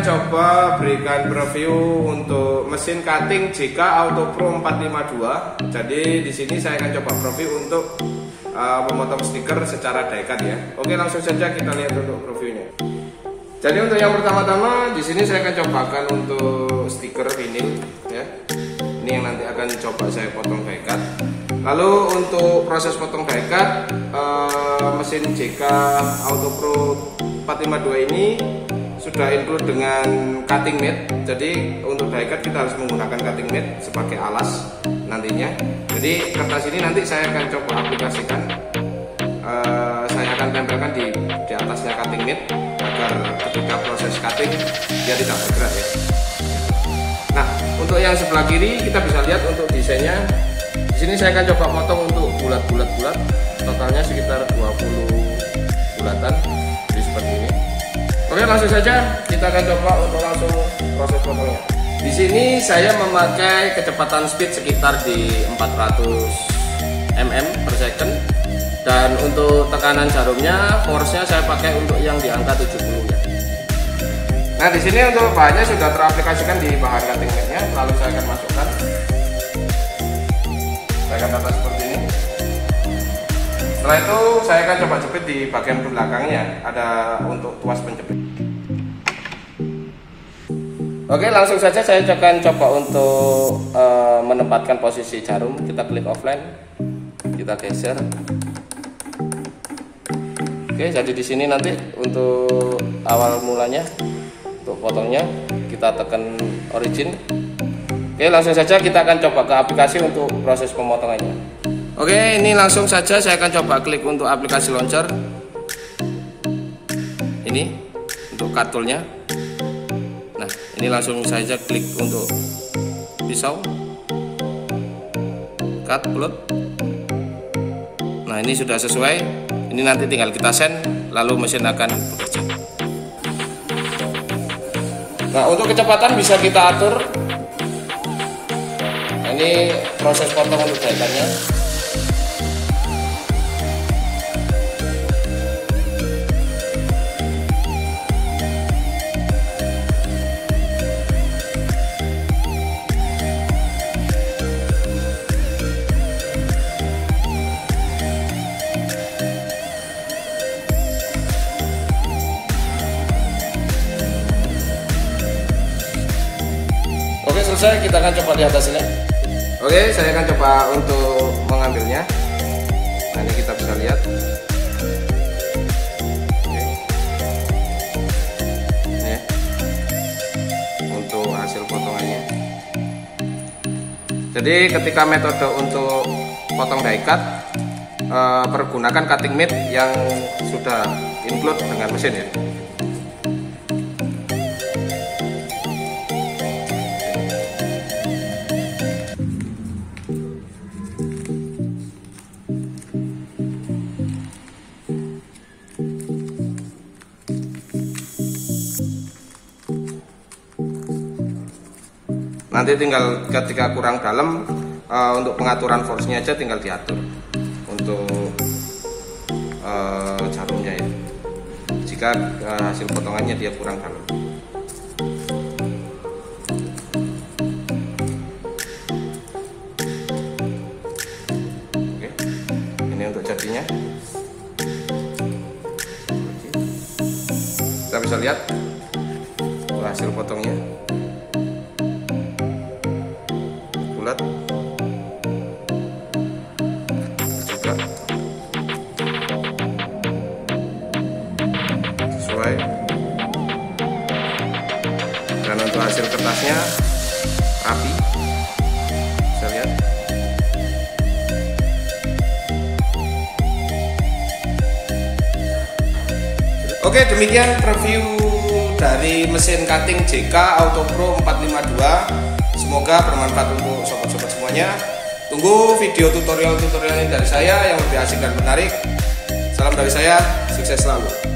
coba berikan preview untuk mesin cutting JK Auto Pro 452. Jadi di sini saya akan coba preview untuk memotong stiker secara die cut ya. Oke, langsung saja kita lihat untuk previewnya. Jadi untuk yang pertama-tama di sini saya akan cobakan untuk stiker vinil ya. Ini yang nanti akan coba saya potong die cut. Lalu untuk proses potong die cut mesin JK Auto Pro 452 ini sudah include dengan cutting mat. Jadi untuk die cut kita harus menggunakan cutting mat sebagai alas nantinya. Jadi kertas ini nanti saya akan coba aplikasikan. Saya akan tempelkan di atasnya cutting mat agar ketika proses cutting dia tidak bergerak ya. Nah, untuk yang sebelah kiri kita bisa lihat untuk desainnya. Di sini saya akan coba potong untuk bulat-bulat, totalnya sekitar 20 bulatan, jadi seperti ini. Oke, langsung saja kita akan coba untuk langsung proses potongnya. Di sini saya memakai kecepatan speed sekitar di 400 mm per second, dan untuk tekanan jarumnya, force-nya saya pakai untuk yang di angka 70 ya. Nah, di sini untuk bahannya sudah teraplikasikan di bahan cutting mat-nya, lalu saya akan masukkan. Saya akan tata seperti ini. Setelah itu saya akan coba jepit di bagian belakangnya, ada untuk tuas penjepit. Oke, langsung saja saya akan coba untuk menempatkan posisi jarum. Kita klik offline, kita geser. Oke, jadi di sini nanti untuk awal mulanya, untuk potongnya kita tekan origin. Oke, langsung saja kita akan coba ke aplikasi untuk proses pemotongannya. Oke, ini langsung saja saya akan coba klik untuk aplikasi launcher. Ini untuk cut tool-nya. Nah, ini langsung saja klik untuk pisau, cut plot. Nah, ini sudah sesuai. Ini nanti tinggal kita send, lalu mesin akan bekerja. Nah, untuk kecepatan bisa kita atur. Nah, ini proses potong untuk die cut-nya. Oke, selesai, kita akan coba di atas ini. Oke, saya akan coba untuk mengambilnya. Nah, ini kita bisa lihat. Oke. Ini untuk hasil potongannya. Jadi ketika metode untuk potong die cut, pergunakan cutting mat yang sudah include dengan mesin ya. Nanti tinggal ketika kurang dalam, untuk pengaturan force-nya aja tinggal diatur untuk jarumnya ya. Jika hasil potongannya dia kurang dalam. Oke, ini untuk jadinya. Kita bisa lihat hasil potongnya. Bulat juga sesuai, dan untuk hasil kertasnya rapi, bisa lihat. Oke, demikian review dari mesin cutting JK Auto Pro 452. Semoga bermanfaat untuk sobat-sobat semuanya. Tunggu video tutorial-tutorialnya dari saya yang lebih asik dan menarik. Salam dari saya, sukses selalu.